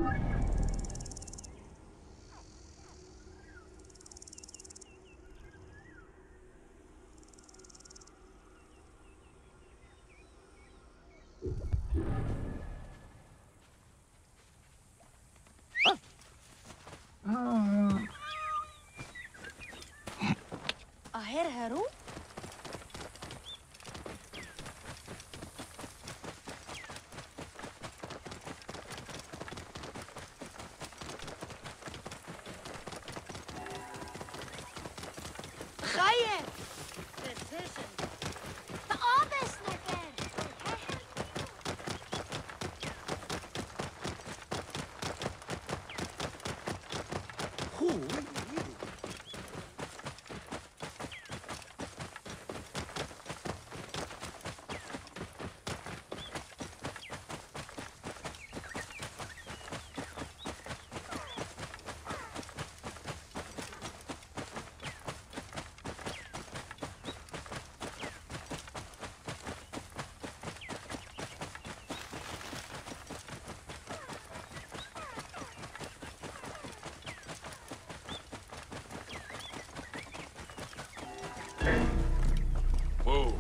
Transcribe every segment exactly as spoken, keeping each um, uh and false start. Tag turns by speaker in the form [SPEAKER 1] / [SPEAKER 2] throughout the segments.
[SPEAKER 1] Aher Haru? Khayr! Decision. The obvious snooker.
[SPEAKER 2] Who?
[SPEAKER 3] Whoa.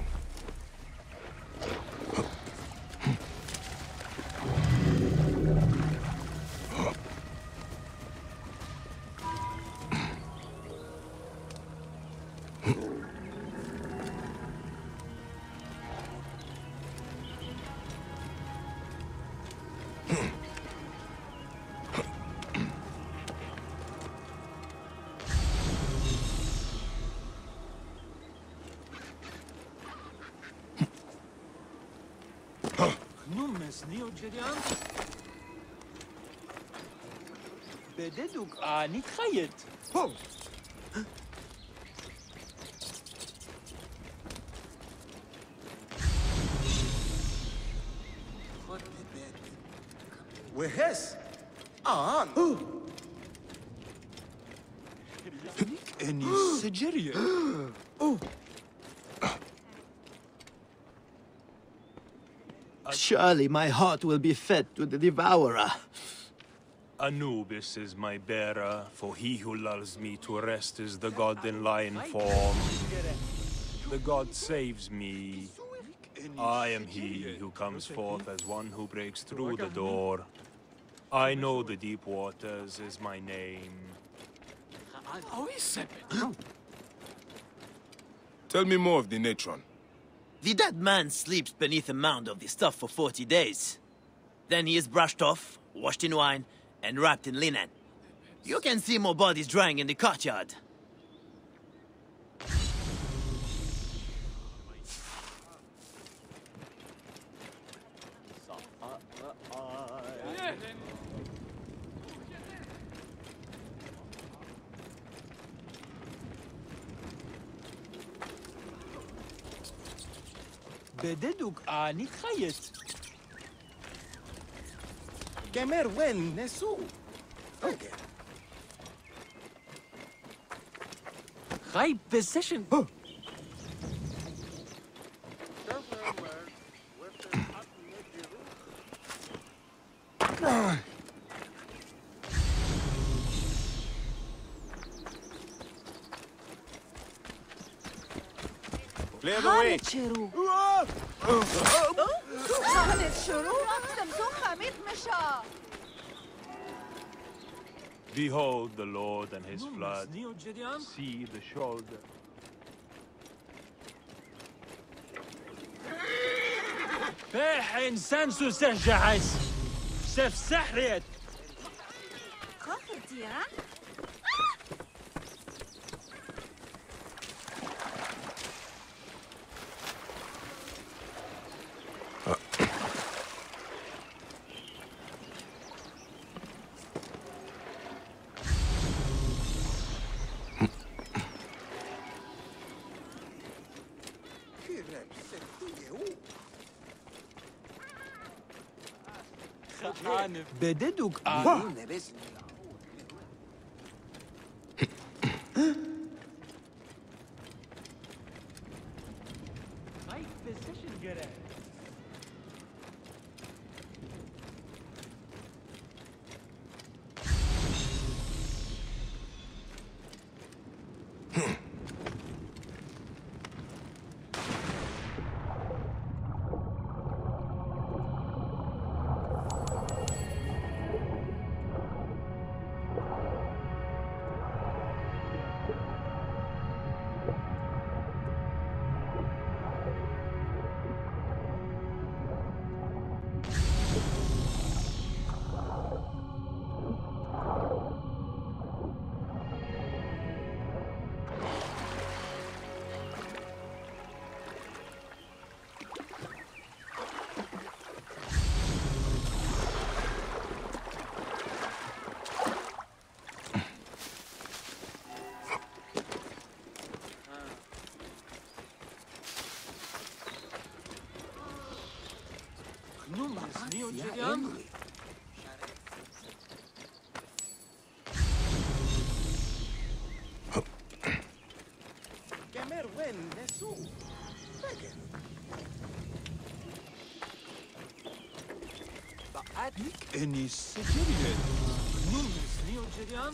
[SPEAKER 2] Neo Jedian? Bededuk ani khayet. Oh.
[SPEAKER 4] Wehes. An.
[SPEAKER 2] Any Sigeria. Oh.
[SPEAKER 5] Surely my heart will be fed to the devourer.
[SPEAKER 3] Anubis is my bearer, for he who lulls me to rest is the god in lion form. The god saves me. I am he who comes forth as one who breaks through the door. I know the deep waters is my name.
[SPEAKER 6] Tell me more of the Natron.
[SPEAKER 5] The dead man sleeps beneath a mound of the stuff for forty days. Then he is brushed off, washed in wine, and wrapped in linen. You can see more bodies drying in the courtyard.
[SPEAKER 2] Bededuk ani khayet.
[SPEAKER 4] Kemer wen nesu. Okay.
[SPEAKER 2] High position.
[SPEAKER 4] Clear the way.
[SPEAKER 1] شروع هانت شروع سمسم خميت مشا
[SPEAKER 3] Behold the Lord and his flood. See the shoulder.
[SPEAKER 2] فاح انسان سو سجعس سف سحريت
[SPEAKER 1] خاطرتي ها
[SPEAKER 2] بددك آن
[SPEAKER 4] Kemer wen nesu. Begen.
[SPEAKER 2] إني سجلت نمس نيو جريان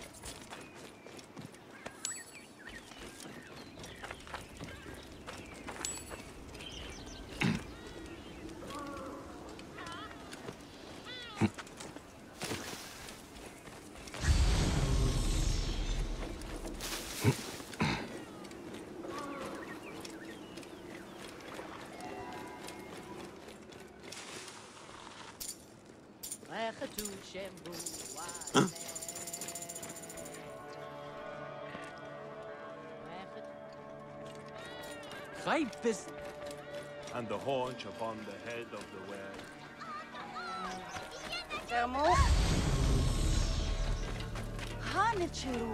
[SPEAKER 2] خايف بس
[SPEAKER 3] And the haunch upon the head of the well.
[SPEAKER 1] ترمو هانتشرو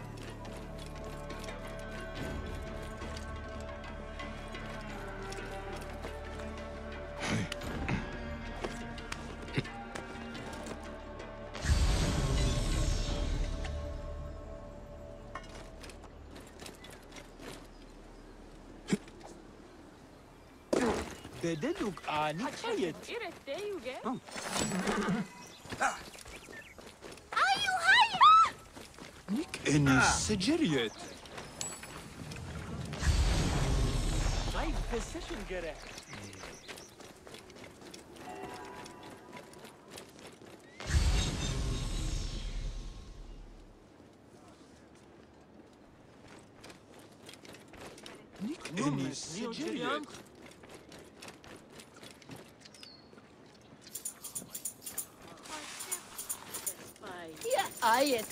[SPEAKER 2] بددك آني خيط نيك إني سجلت خايف بسشن قرح نيك إني سجلت
[SPEAKER 1] يا آيت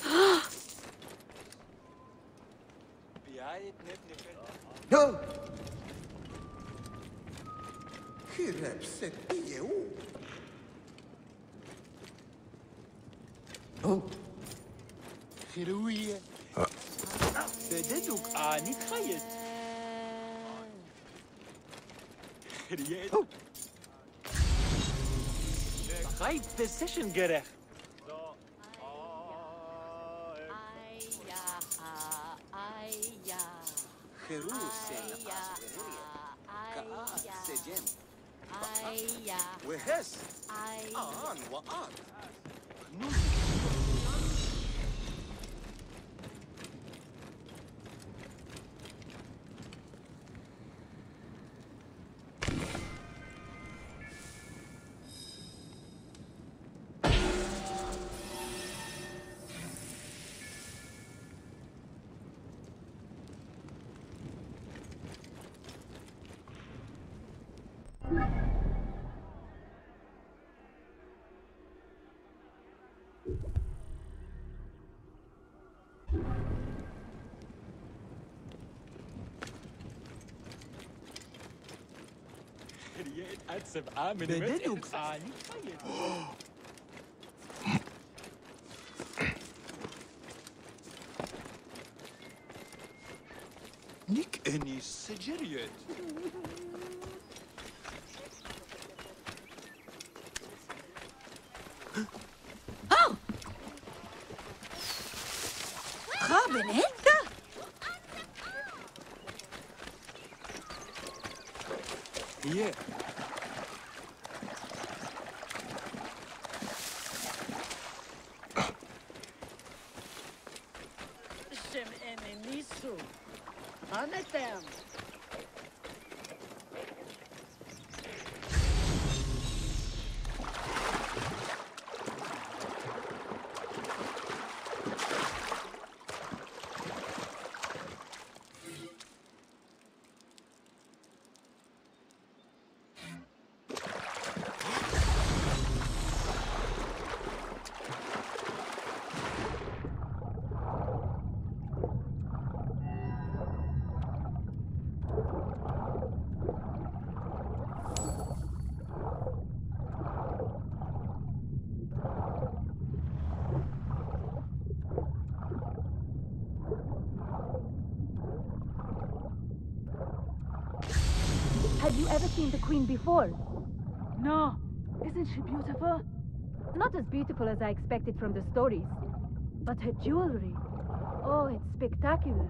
[SPEAKER 2] بيايت نبني
[SPEAKER 4] No. Hirep setiyeu. Oh.
[SPEAKER 2] خلوية بددك آني خيط خريت خايف بسشن قرح
[SPEAKER 4] Jeruse na Kaat sejem. Wehes. Aan wa aan.
[SPEAKER 2] خريت أتسب آمن بددك آني خيط نيك إني سجلت
[SPEAKER 1] خابن انت
[SPEAKER 2] هي
[SPEAKER 1] شم اني نيسو انا تام
[SPEAKER 7] Have you ever seen the Queen before?
[SPEAKER 8] No,
[SPEAKER 7] Isn't she beautiful? Not as beautiful as I expected from the stories. But her jewelry... Oh, it's spectacular.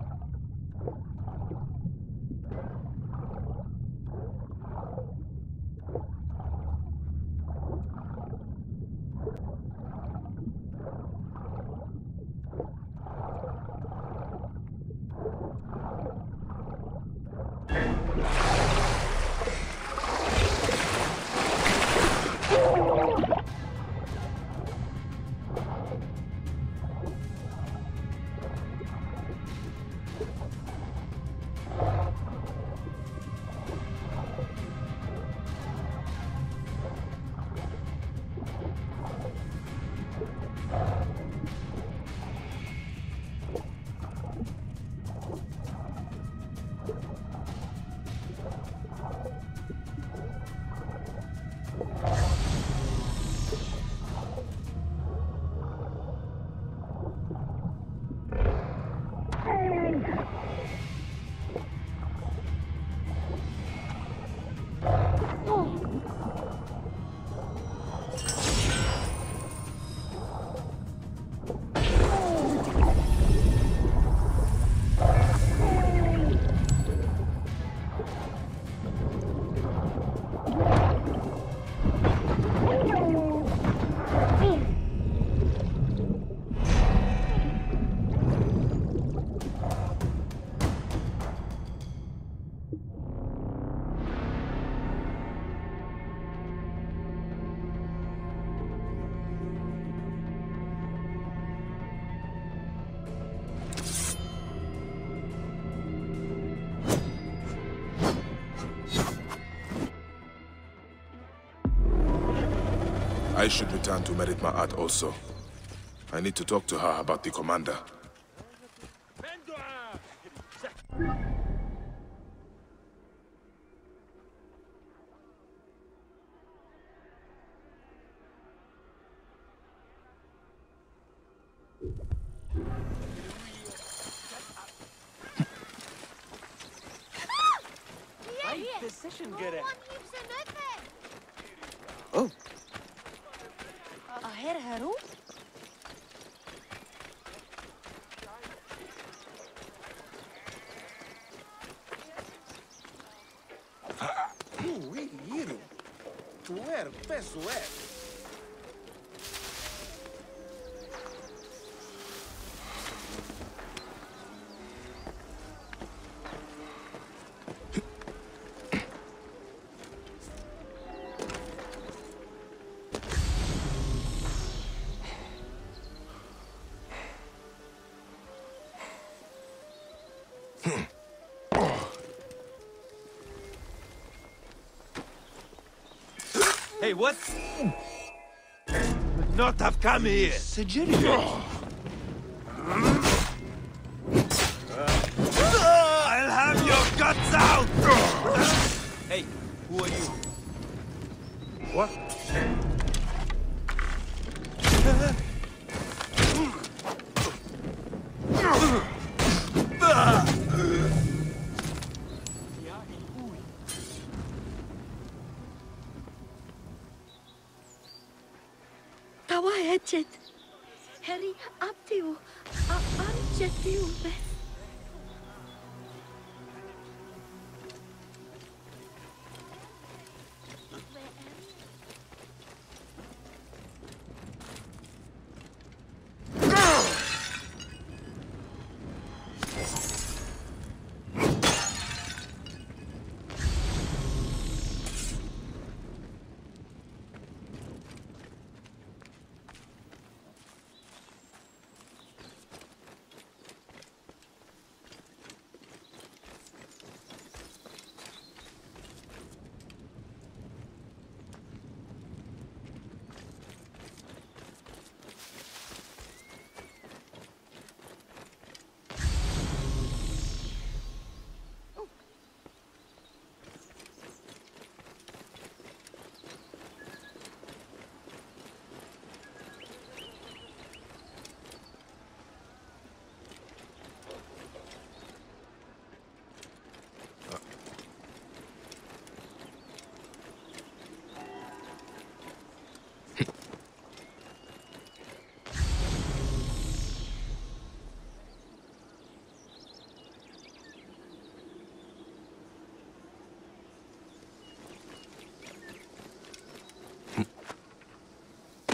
[SPEAKER 6] I should return to Merit Ma'at also. I need to talk to her about the commander.
[SPEAKER 2] Decision göre.
[SPEAKER 4] Oh,
[SPEAKER 1] Aher Haru?
[SPEAKER 4] tu iliro. Tu er peso é.
[SPEAKER 3] Hey, what? Would not have come here. I'll have your guts out! Hey, who are you? What?
[SPEAKER 8] Tawa ecet. Harry abtiu. Amcetiu be.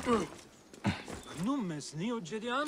[SPEAKER 3] Nummes neo Jedian?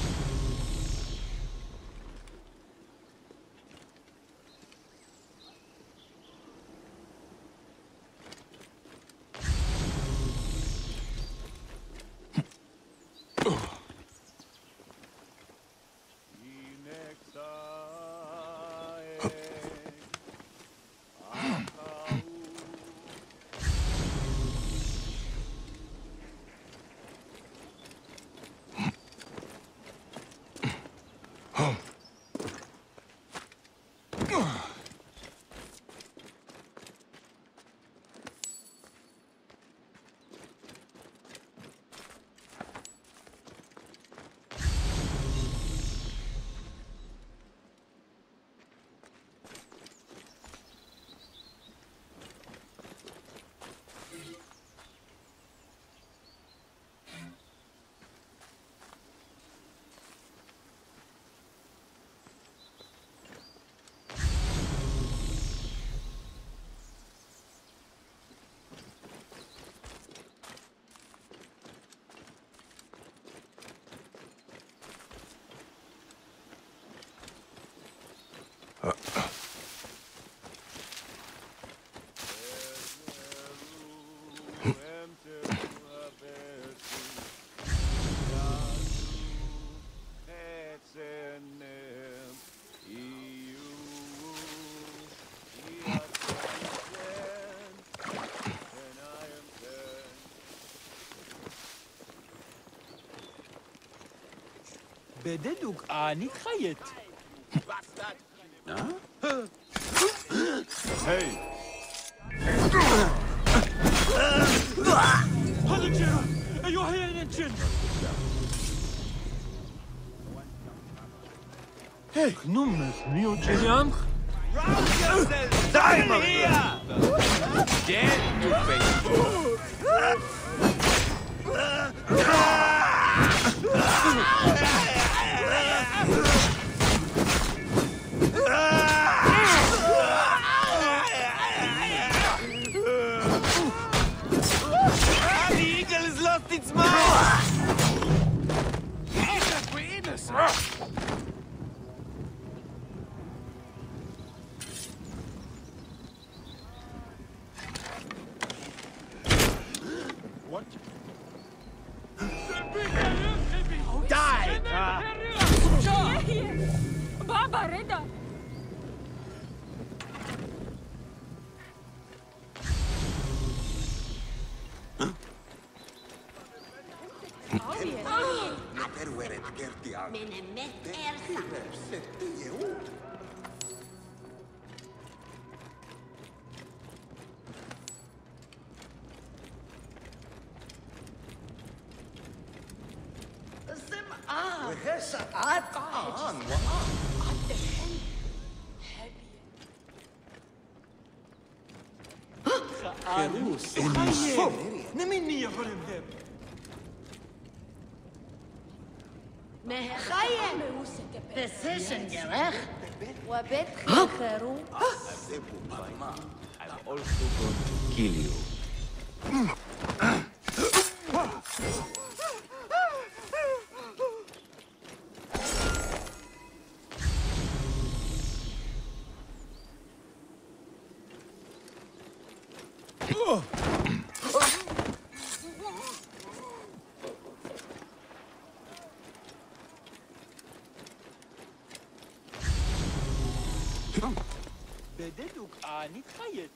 [SPEAKER 2] بدلوك آني خيط.
[SPEAKER 3] Hey!
[SPEAKER 2] هذا الجن! أيها هي الجن!
[SPEAKER 3] Hey! Nummes neo Jedian?
[SPEAKER 2] Die here!
[SPEAKER 3] Dead, you baby!
[SPEAKER 2] The eagle has lost its mind!
[SPEAKER 3] What?
[SPEAKER 2] Die!
[SPEAKER 7] Baba, Reda!
[SPEAKER 2] نمني يا هرم هيب
[SPEAKER 8] خيم تسيشن جراخ وبيت خيرو
[SPEAKER 2] I'm also going to kill you. بدلوك آني خيط.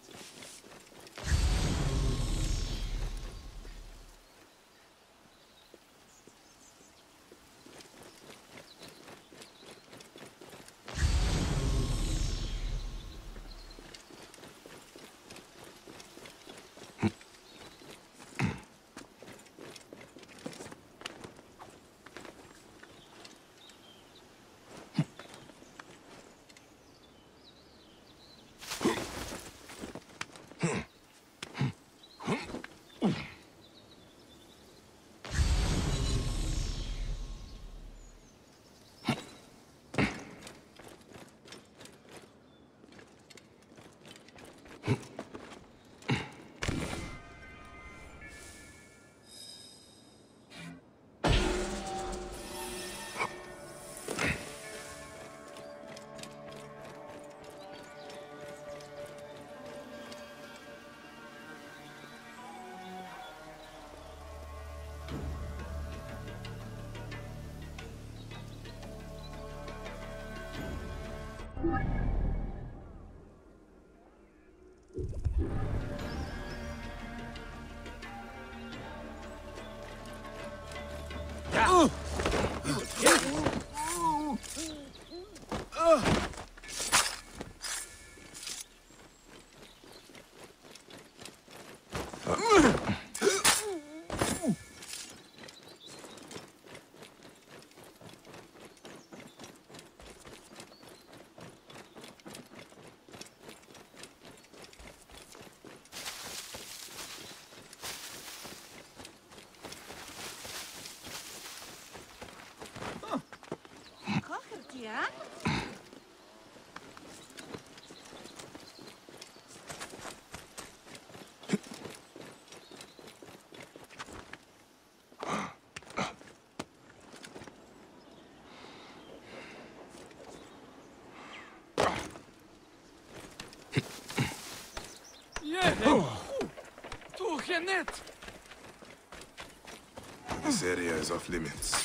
[SPEAKER 6] This area is off limits.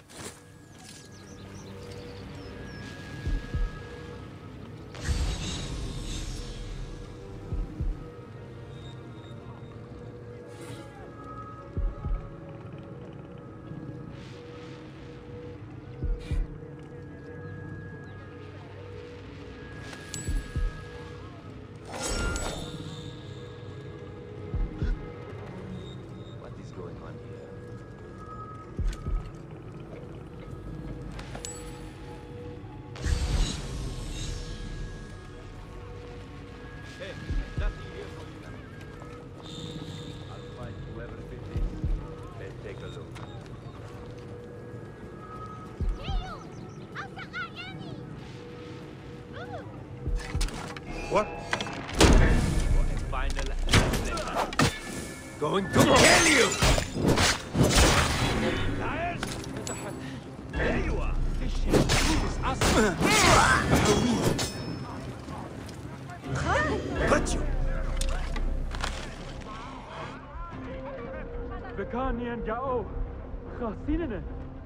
[SPEAKER 3] What? Going to kill you! There you are! Got you!
[SPEAKER 2] Bekanian Gao, Chasinene.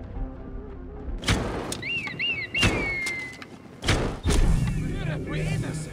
[SPEAKER 3] We're innocent!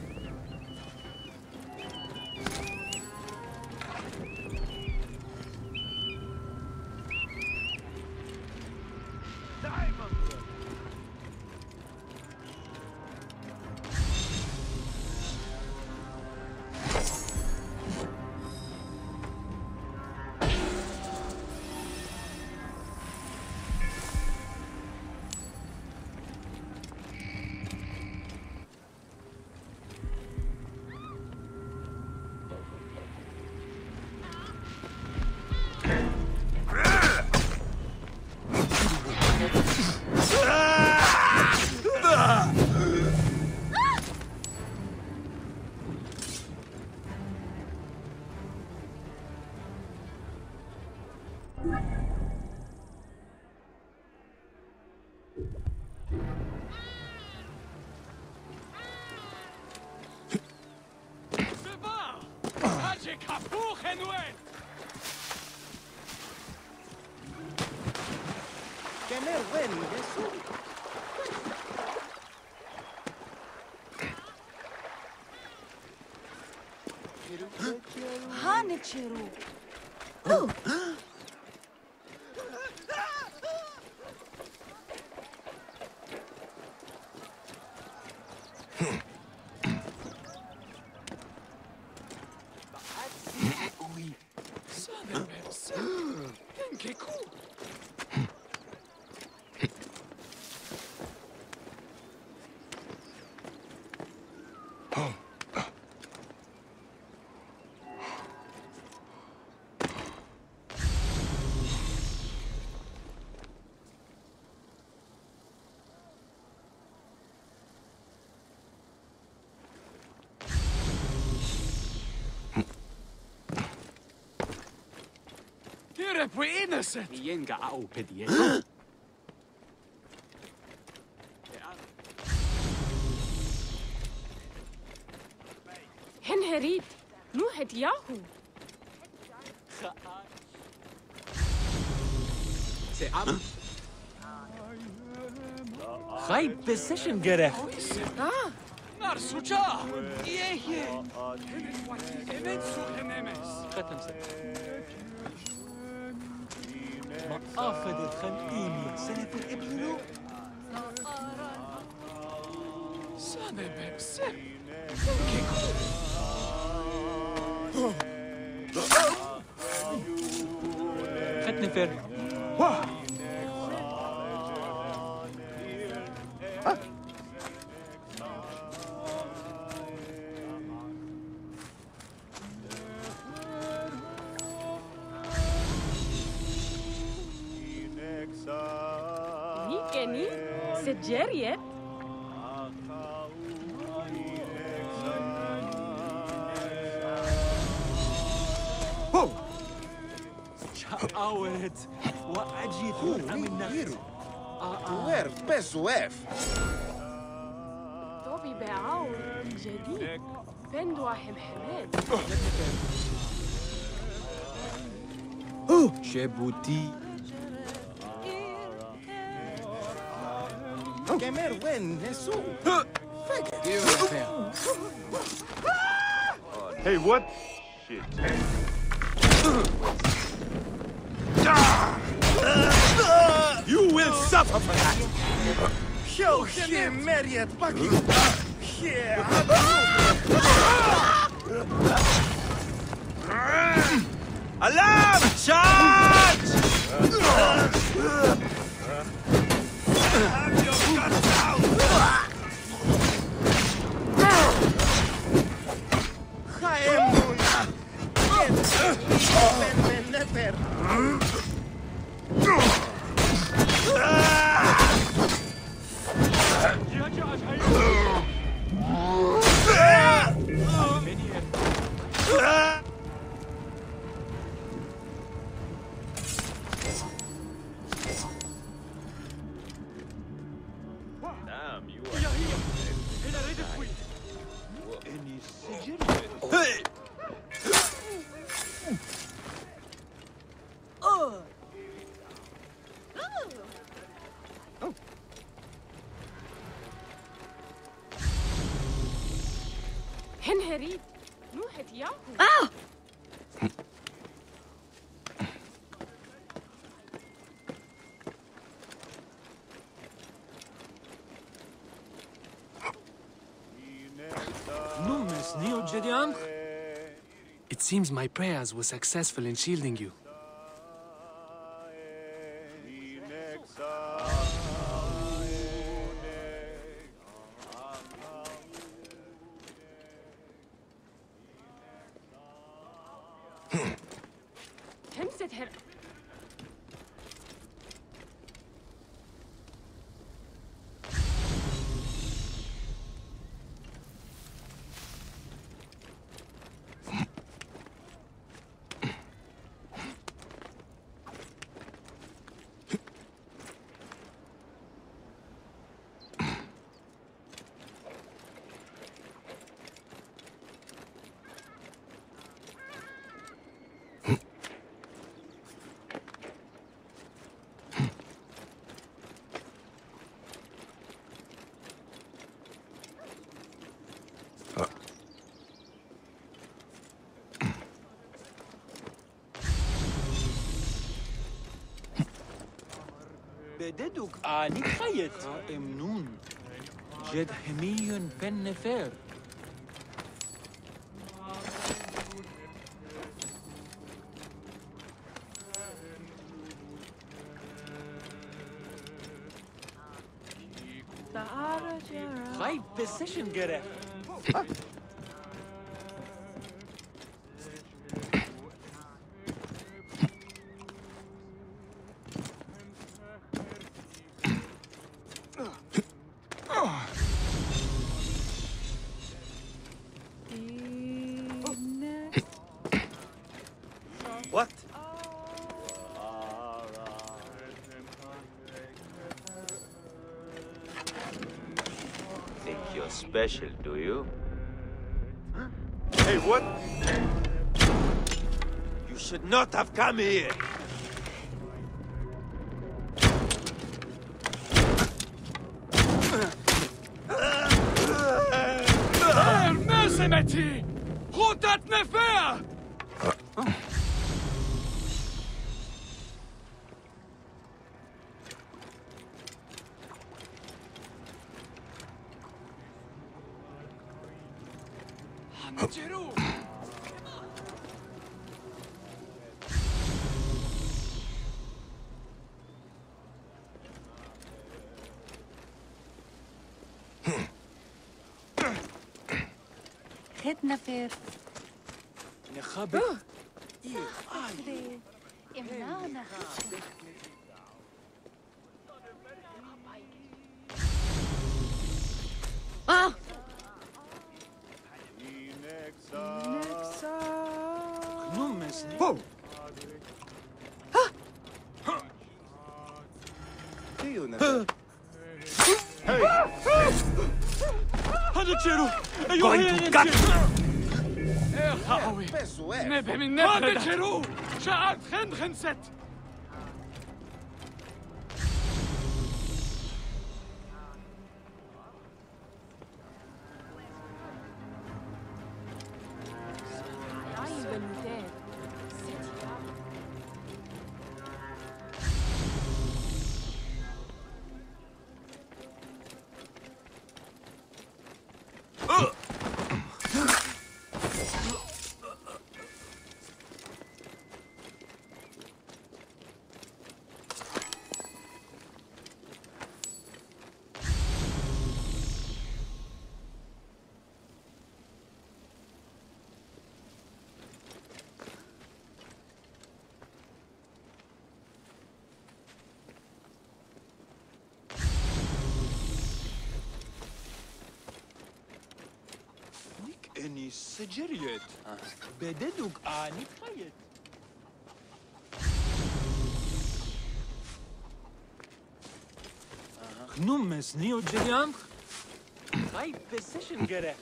[SPEAKER 1] هانتشيرو.
[SPEAKER 3] We're innocent!
[SPEAKER 2] Yenga au pedie.
[SPEAKER 9] هن هريب نوهد ياهو
[SPEAKER 2] سأم خايب بسيشن جرح
[SPEAKER 9] آه
[SPEAKER 3] نار سوچا! إيه إمن سوخنمس
[SPEAKER 2] ختم سنة ما آفد الخنقيمي سنة الإبلو
[SPEAKER 3] سنة بمسك
[SPEAKER 2] ختم فير
[SPEAKER 9] نيكني سجارية
[SPEAKER 2] شاورت وأجيت من النفس
[SPEAKER 4] Tuer peso F.
[SPEAKER 9] طبي بعاو جديد فين دواحم حماد
[SPEAKER 2] شبوتي
[SPEAKER 4] كامير وين نسو
[SPEAKER 3] Hey, what? Shit.
[SPEAKER 4] You will suffer for that. Show him Marriott Bucky.
[SPEAKER 5] Alarm! Charge!
[SPEAKER 4] Have your guts out!
[SPEAKER 9] هنهريد نوحة ياهو
[SPEAKER 7] آه!
[SPEAKER 2] It seems my prayers were successful in shielding you.
[SPEAKER 9] همسة هر
[SPEAKER 2] بددك آني خيط امنون جد همي بن نفر غايب بسيشن قرأ
[SPEAKER 5] What?
[SPEAKER 10] Think you're special, do you?
[SPEAKER 3] Hey, what?
[SPEAKER 5] You should not have come here.
[SPEAKER 2] مرسمتي خطة نفاع
[SPEAKER 1] خد نفر
[SPEAKER 2] نخبط
[SPEAKER 1] امنعنا
[SPEAKER 7] آه!
[SPEAKER 2] نمسني
[SPEAKER 3] Going to gut!
[SPEAKER 4] نبه من نبه شعات خن خنست
[SPEAKER 2] اني سجريت بددوك اني خيت
[SPEAKER 3] خنوم مسني وجريان
[SPEAKER 2] هاي بسيشن جرى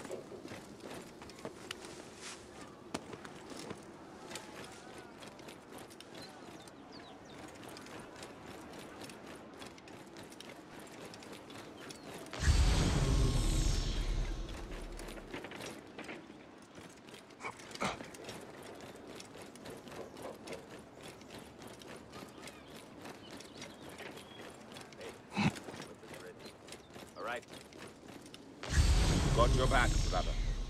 [SPEAKER 6] Got your back, brother.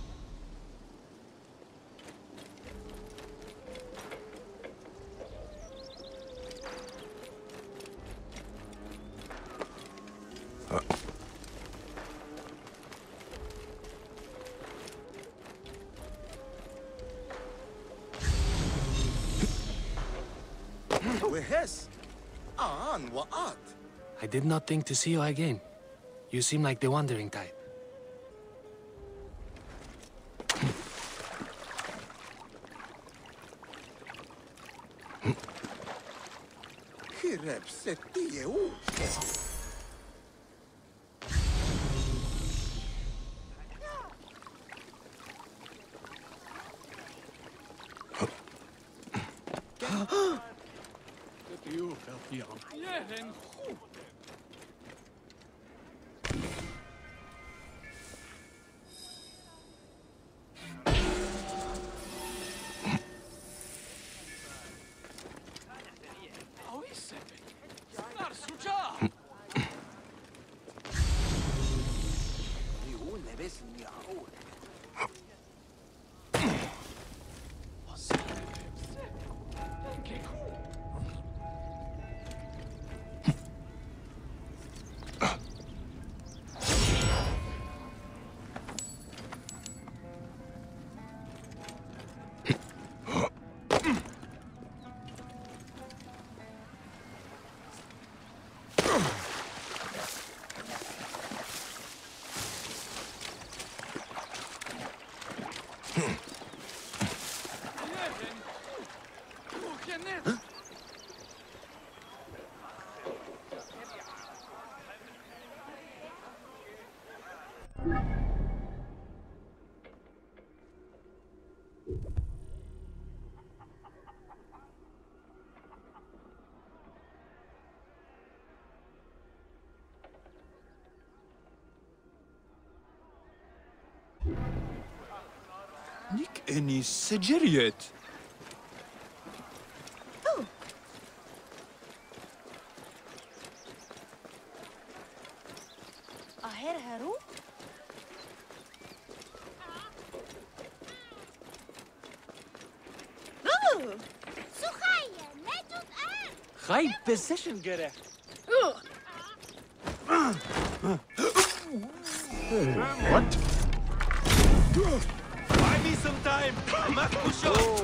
[SPEAKER 11] I did not think to see you again. You seem like the wandering type.
[SPEAKER 2] نيك اني سجريت
[SPEAKER 8] اهر هرو سخية ما تتقال
[SPEAKER 2] هاي بسيشن جرى
[SPEAKER 3] What?
[SPEAKER 4] Buy me some time. Mako show.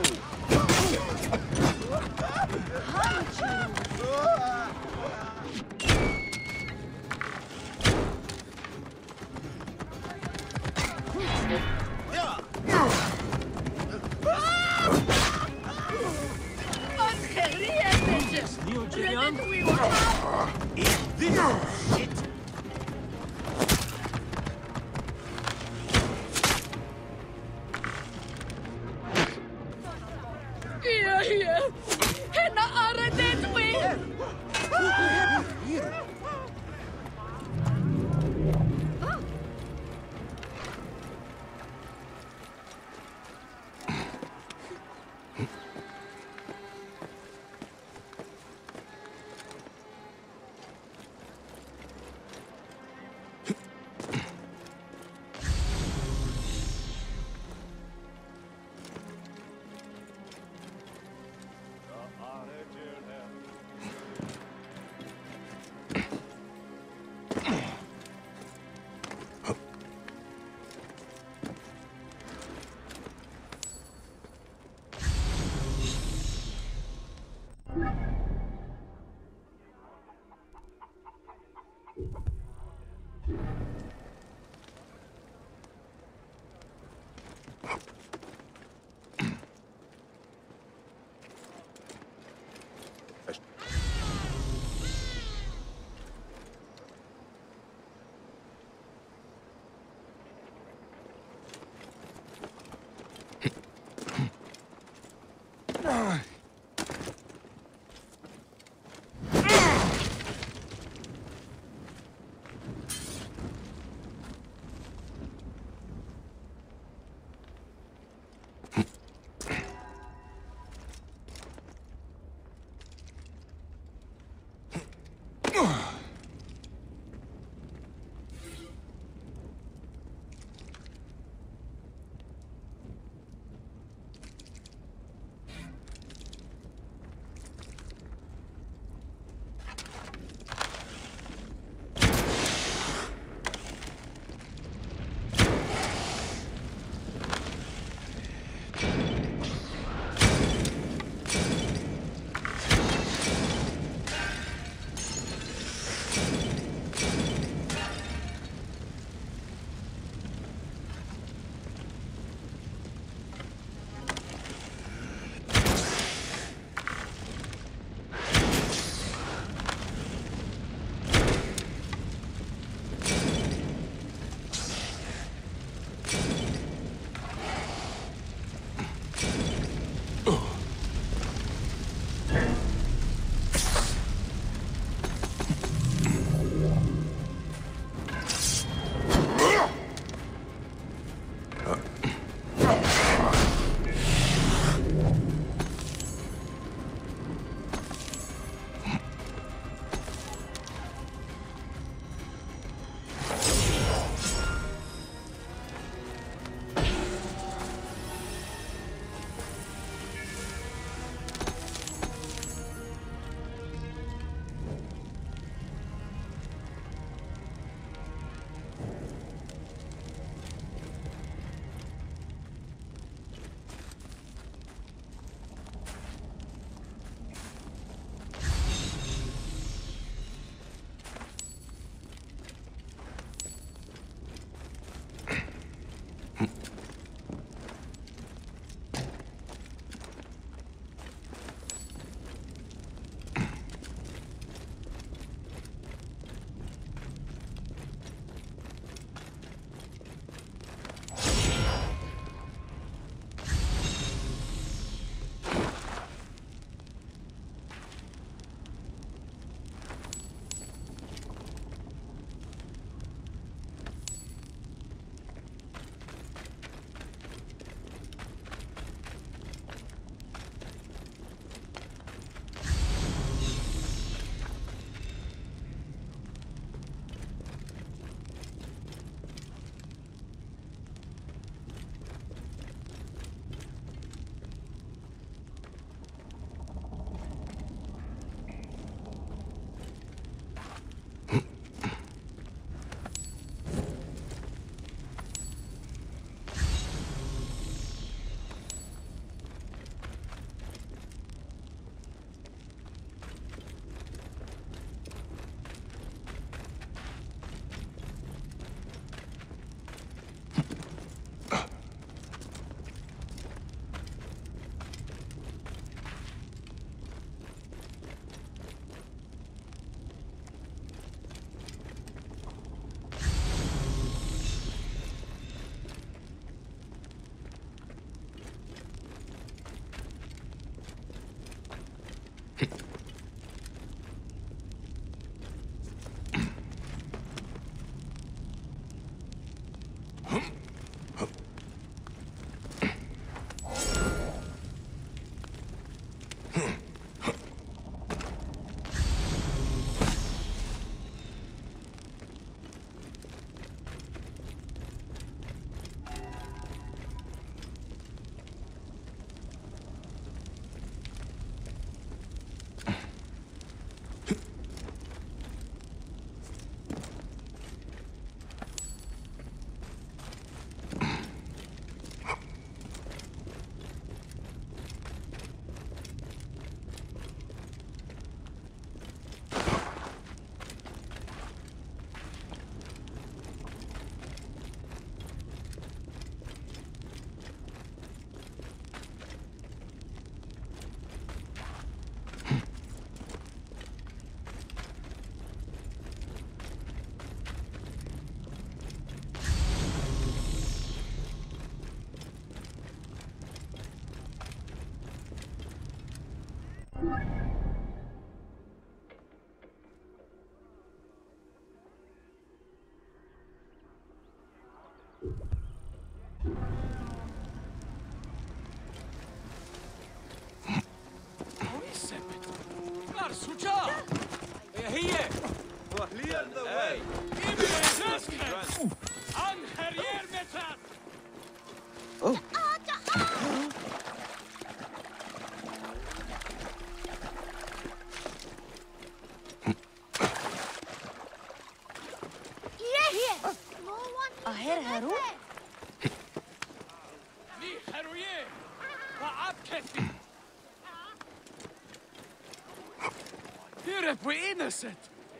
[SPEAKER 4] We're innocent.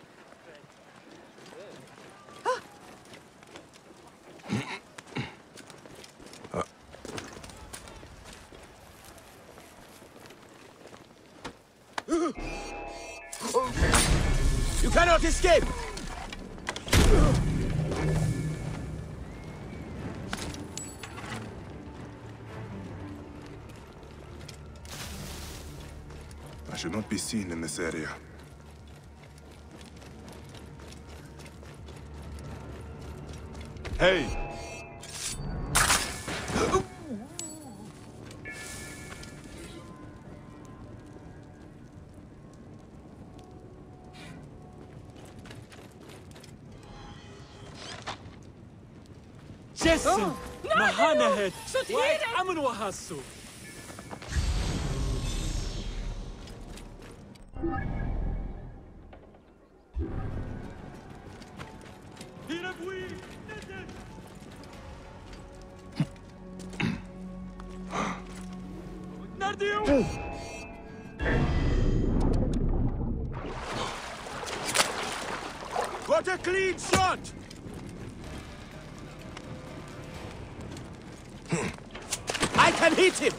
[SPEAKER 5] You cannot escape!
[SPEAKER 6] I should not be seen in this area. Hey!
[SPEAKER 2] جسم مهانهت وقت أمن وهاسو
[SPEAKER 4] Got a clean shot!
[SPEAKER 5] I can hit him!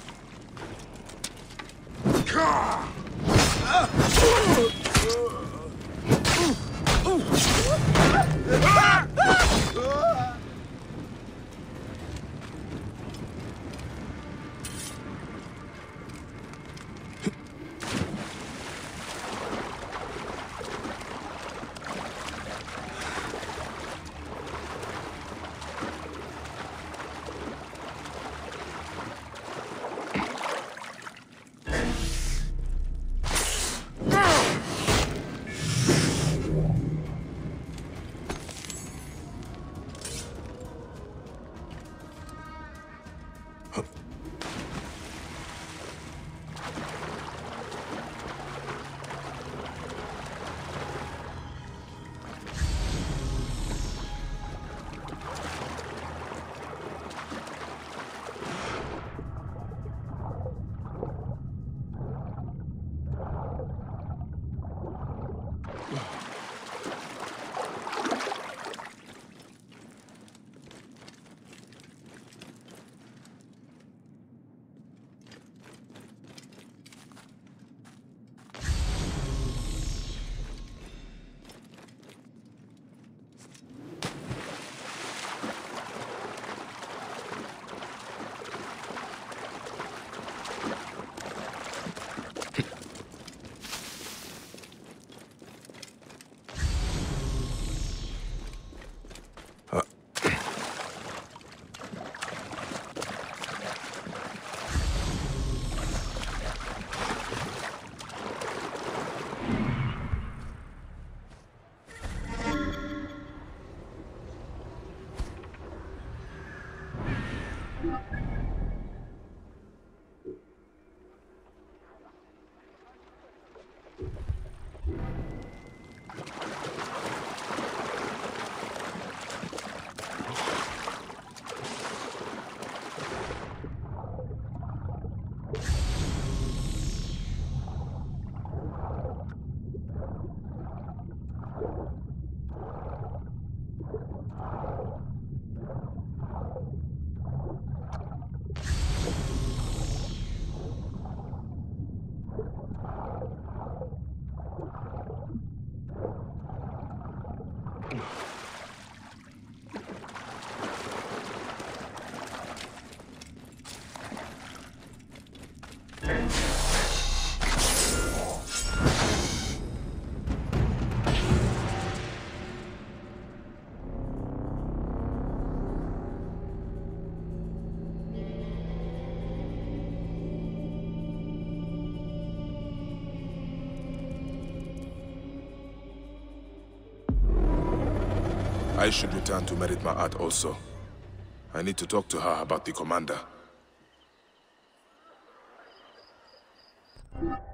[SPEAKER 6] I should return to merit my art also. I need to talk to her about the commander.